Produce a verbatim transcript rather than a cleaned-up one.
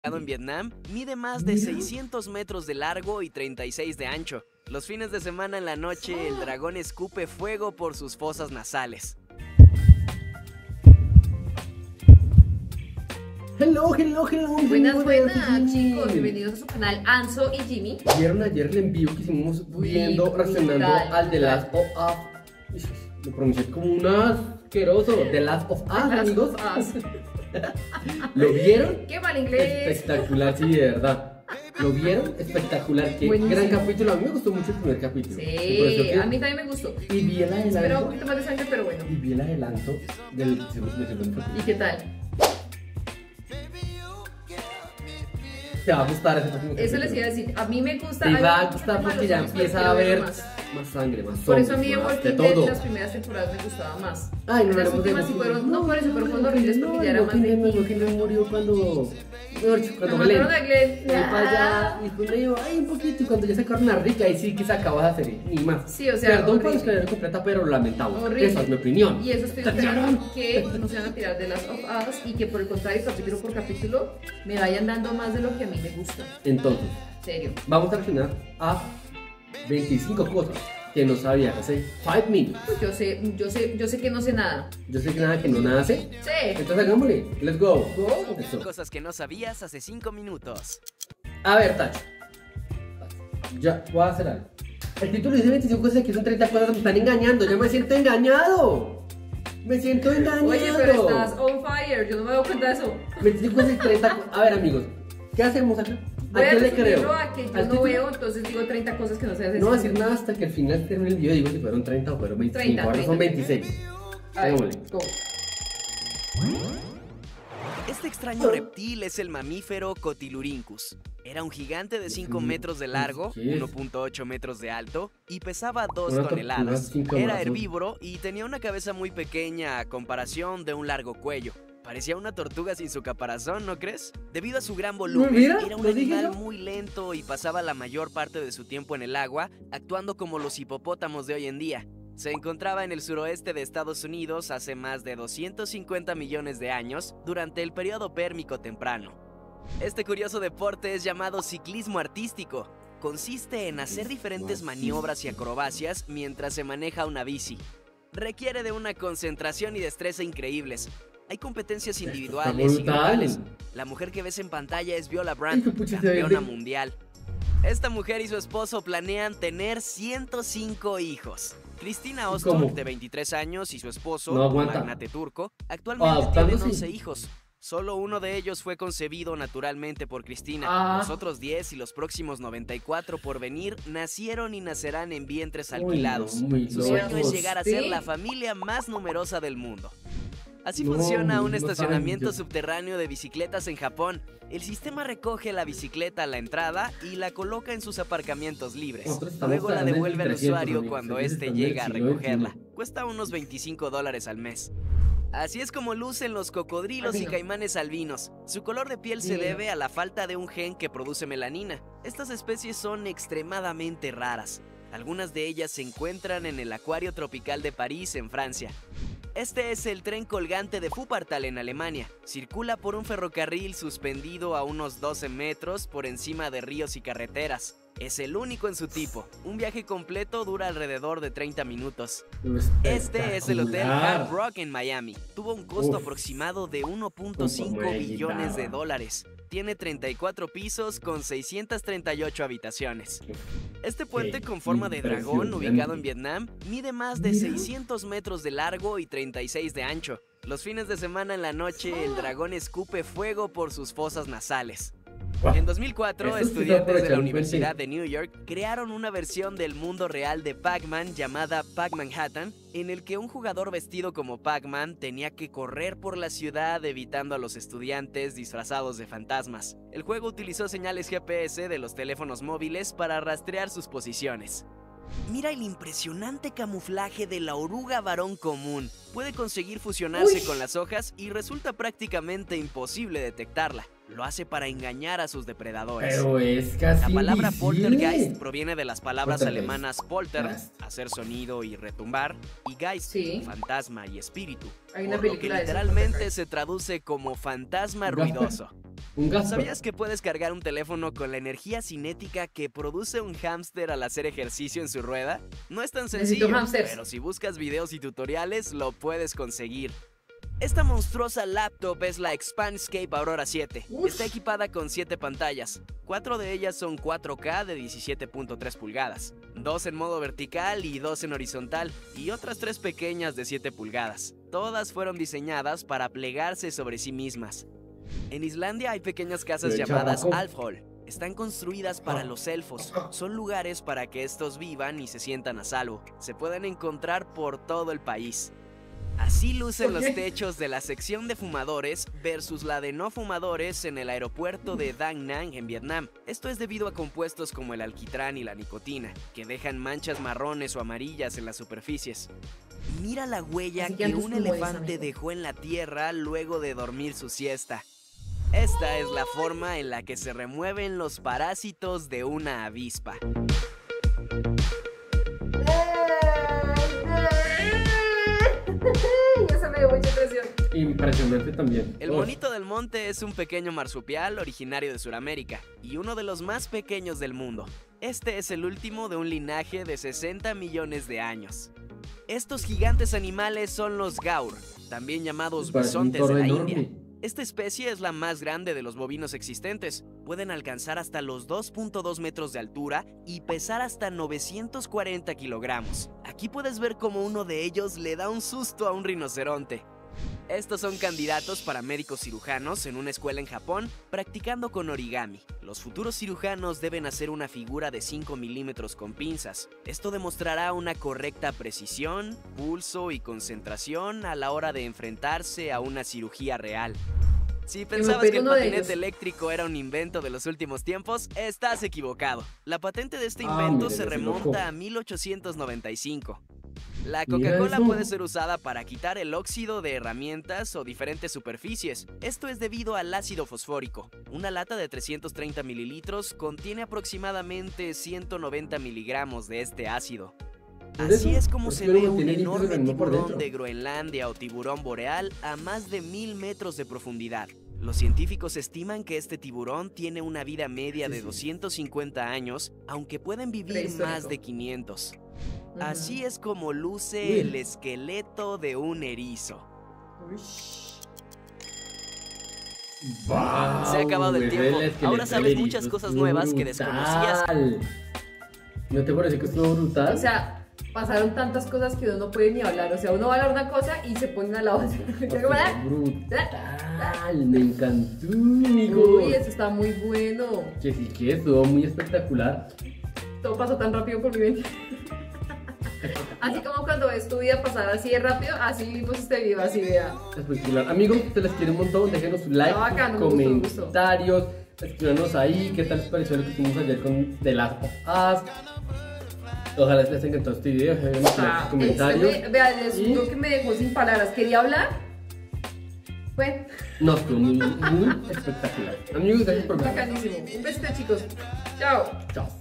En Vietnam, mide más de seiscientos metros de largo y treinta y seis de ancho. Los fines de semana en la noche, el dragón escupe fuego por sus fosas nasales. Hello, hello, hello. Buenas, buenas, chicos. Bienvenidos a su canal Anso y Jimmy. ¿Vieron ayer el envío que hicimos viendo, reaccionando al The Last of Us? Lo pronuncié como un asqueroso. The Last of Us, amigos. ¿Lo vieron? Qué mal inglés. Espectacular, sí, de verdad. ¿Lo vieron? Espectacular. Qué Buenísimo. Gran capítulo. A mí me gustó mucho el primer capítulo. Sí, que... a mí también me gustó. Y vi el adelanto. Esperaba un poquito más de sangre, pero bueno. Y vi el adelanto del segundo capítulo. ¿Y qué tal? Te va a gustar ese próximo Eso capítulo. les iba a decir. A mí me gusta. Te hay va a un gustar poquito porque ya malos, empieza pero a haber más. más sangre, más Por eso a zombies, mí The más Walking de Dead todo. las primeras temporadas me gustaba más. Ay, no, Las no, últimas sí no, fueron, no no, por eso, pero fueron no, horribles no, porque ya era no, más no, de no, no, no, murió cuando cuando Me Glenn mataron a Glenn. y para allá y después me dijo, ay, un poquito, y cuando ya sacaron a Rick, ahí sí que se acabó la serie, ni más. Sí, o sea, perdón por horrible. la completa, pero lamentable. Horrible. Esa es mi opinión. Y eso estoy esperando que no se van a tirar de las of Us y que por el contrario, capítulo por capítulo, me vayan dando más de lo que a mí me gusta. Entonces, En serio. vamos a reaccionar a veinticinco cosas que no sabía hace cinco minutos. Pues yo sé, yo sé, yo sé que no sé nada. Yo sé que nada que no nada sé. Sí. Entonces hagámosle, let's go. Go. Eso. Cosas que no sabías hace cinco minutos. A ver, Tacho. Ya, voy a hacer algo. El título dice veinticinco cosas, aquí son treinta cosas, me están engañando, ya me siento engañado. Me siento engañado. Oye, pero estás on fire, yo no me doy cuenta de eso. veinticinco cosas y treinta cosas. A ver, amigos, ¿qué hacemos acá? Voy ¿A a quién le resumirlo creo? a que yo ¿Al no título? veo, entonces digo treinta cosas que no sé hacer. No voy a decir nada hasta que al final termine el video, digo si fueron treinta o fueron veinticinco, treinta, ahora son treinta. veintiséis. A ver, Hagámosle. go. Este extraño reptil es el mamífero Cotilurincus. Era un gigante de cinco metros de largo, ¿Qué es? uno punto ocho metros de alto y pesaba dos Una tortuga toneladas. sin Era corazón. herbívoro y tenía una cabeza muy pequeña a comparación de un largo cuello. Parecía una tortuga sin su caparazón, ¿no crees? Debido a su gran volumen, Mira, era un lo dije animal yo. muy lento y pasaba la mayor parte de su tiempo en el agua, actuando como los hipopótamos de hoy en día. Se encontraba en el suroeste de Estados Unidos hace más de doscientos cincuenta millones de años, durante el periodo pérmico temprano. Este curioso deporte es llamado ciclismo artístico. Consiste en hacer diferentes maniobras y acrobacias mientras se maneja una bici. Requiere de una concentración y destreza increíbles. Hay competencias individuales y brutal. grupales. La mujer que ves en pantalla es Viola Ay, Brand, qué pucha se ve campeona de- mundial. Esta mujer y su esposo planean tener ciento cinco hijos. Cristina Ostorp, ¿Cómo? de veintitrés años, y su esposo, No un aguanta. magnate turco, actualmente Adoptándose. tienen once hijos. Solo uno de ellos fue concebido naturalmente por Cristina. Ah. Los otros diez y los próximos noventa y cuatro por venir nacieron y nacerán en vientres Uy, alquilados. no, muy Su sueño es locos. llegar a ser Sí. la familia más numerosa del mundo. Así No, funciona un no estacionamiento saben, yo- subterráneo de bicicletas en Japón. El sistema recoge la bicicleta a la entrada y la coloca en sus aparcamientos libres. Nosotros estamos Luego la hablando de devuelve al trescientos, usuario amigos. cuando Ellos éste están del llega a siglo recogerla. veintiuno. Cuesta unos veinticinco dólares al mes. Así es como lucen los cocodrilos y Albino. caimanes albinos. Su color de piel se Sí. debe a la falta de un gen que produce melanina. Estas especies son extremadamente raras. Algunas de ellas se encuentran en el Acuario Tropical de París, en Francia. Este es el tren colgante de Wuppertal en Alemania. Circula por un ferrocarril suspendido a unos doce metros por encima de ríos y carreteras. Es el único en su tipo. Un viaje completo dura alrededor de treinta minutos. Este es el Hotel Espectacular. Hard Rock en Miami. Tuvo un costo Uf. aproximado de uno punto Uf, cinco me billones de quitaba. dólares. Tiene treinta y cuatro pisos con seiscientas treinta y ocho habitaciones. Este puente Qué con forma de dragón, impresionante. ubicado en Vietnam, mide más de Mira. seiscientos metros de largo y treinta y seis de ancho. Los fines de semana en la noche, el dragón escupe fuego por sus fosas nasales. Guau. En dos mil cuatro, Eso sí se estudiantes de la aprovecharon, Universidad de New York crearon una versión del mundo real de Pac-Man llamada Pac-Manhattan, en el que un jugador vestido como Pac-Man tenía que correr por la ciudad evitando a los estudiantes disfrazados de fantasmas. El juego utilizó señales G P S de los teléfonos móviles para rastrear sus posiciones. Mira el impresionante camuflaje de la oruga varón común. Puede conseguir fusionarse Uy. con las hojas y resulta prácticamente imposible detectarla. Lo hace para engañar a sus depredadores. Pero es casi La palabra invisible. poltergeist proviene de las palabras Poltergeist. alemanas polter, Geist. hacer sonido y retumbar, y geist, Sí. fantasma y espíritu, Hay una por lo que película de eso, literalmente Poltergeist. se traduce como fantasma Gafa. ruidoso. Un gasto. ¿Sabías que puedes cargar un teléfono con la energía cinética que produce un hámster al hacer ejercicio en su rueda? No es tan sencillo, pero si buscas videos y tutoriales lo puedes conseguir. Esta monstruosa laptop es la Expanscape Aurora siete. Uf. Está equipada con siete pantallas. Cuatro de ellas son cuatro K de diecisiete punto tres pulgadas, dos en modo vertical y dos en horizontal, y otras tres pequeñas de siete pulgadas. Todas fueron diseñadas para plegarse sobre sí mismas. En Islandia hay pequeñas casas Pero llamadas chamaco. Alfhol. Están construidas para los elfos. Son lugares para que estos vivan y se sientan a salvo. Se pueden encontrar por todo el país. Así lucen los techos de la sección de fumadores versus la de no fumadores en el aeropuerto de Da Nang en Vietnam. Esto es debido a compuestos como el alquitrán y la nicotina, que dejan manchas marrones o amarillas en las superficies. Mira la huella Así que que antes un como esa, elefante amigo. dejó en la tierra luego de dormir su siesta. Esta es la forma en la que se remueven los parásitos de una avispa. Ya se me dio mucha impresión. Impresionante también. El Uf. monito del monte es un pequeño marsupial originario de Sudamérica y uno de los más pequeños del mundo. Este es el último de un linaje de sesenta millones de años. Estos gigantes animales son los gaur, también llamados Parece un bisontes de toro la enorme. India. Esta especie es la más grande de los bovinos existentes. Pueden alcanzar hasta los dos punto dos metros de altura y pesar hasta novecientos cuarenta kilogramos. Aquí puedes ver cómo uno de ellos le da un susto a un rinoceronte. Estos son candidatos para médicos cirujanos en una escuela en Japón practicando con origami. Los futuros cirujanos deben hacer una figura de cinco milímetros con pinzas. Esto demostrará una correcta precisión, pulso y concentración a la hora de enfrentarse a una cirugía real. Si pensabas pego que el uno de patinete ellos. eléctrico era un invento de los últimos tiempos, estás equivocado. La patente de este Ah, invento mire, se ese remonta loco. a mil ochocientos noventa y cinco. La Mira Coca-Cola eso. puede ser usada para quitar el óxido de herramientas o diferentes superficies. Esto es debido al ácido fosfórico. Una lata de trescientos treinta mililitros contiene aproximadamente ciento noventa miligramos de este ácido. ¿Es Así eso? es como ¿Por se qué ve no un tiene líquido enorme veneno por tiburón dentro? de Groenlandia o tiburón boreal a más de mil metros de profundidad. Los científicos estiman que este tiburón tiene una vida media Sí, de sí. doscientos cincuenta años, aunque pueden vivir Prehistórico. más de quinientos. Ujú. Así es como luce Uy. el esqueleto de un erizo. Wow, Se ha acabado el ese tiempo. es esqueleto Ahora sabes del muchas erizo, cosas estuvo nuevas que brutal. desconocías. ¿No te parece que estuvo brutal? O sea, pasaron tantas cosas que uno no puede ni hablar. O sea, uno va a hablar una cosa y se pone a la otra. Estuvo brutal, me encantó, amigo. Uy, eso está muy bueno. Que sí, que estuvo muy espectacular. Todo pasó tan rápido por mi mente. Así como cuando ves tu vida pasar así de rápido, así vimos este video, así vea. Espectacular. Amigos, se les quiere un montón. Déjenos su like, Está bacano, sus me gustó, me gustó. comentarios. Escríbanos ahí qué tal les pareció lo que hicimos ayer con The Last of Us. Ojalá les haya encantado este video. Déjenos sus Ah, comentarios. este me- Vea, el Y- asunto que me dejó sin palabras. ¿Quería hablar? Fue No, estuvo muy, muy espectacular. Amigos, gracias por ver. bacanísimo. Un besito, chicos. Chao. Chao.